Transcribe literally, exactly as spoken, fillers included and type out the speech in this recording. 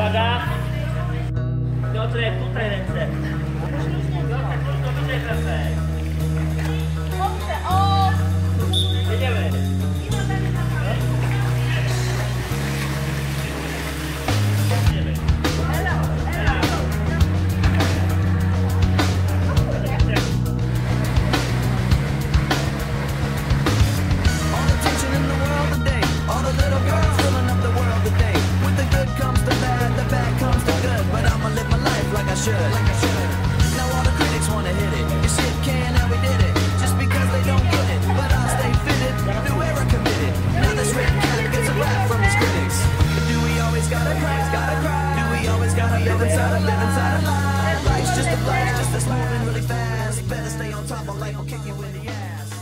Uwaga. Piotrek, tutaj ręce. Piotrek, tylko wyżej ręce. O! Jedziemy. Like I should. Now all the critics wanna hit it. You shit can and we did it. Just because they don't get it, but I'll stay fitted. New era committed. Now this red cap gets a rap from his critics. But do we always gotta cry? Gotta cry. Do we always gotta live inside a live inside a lie? Life's just a flash, just a moving really fast. Better stay on top or life will kick you in the ass.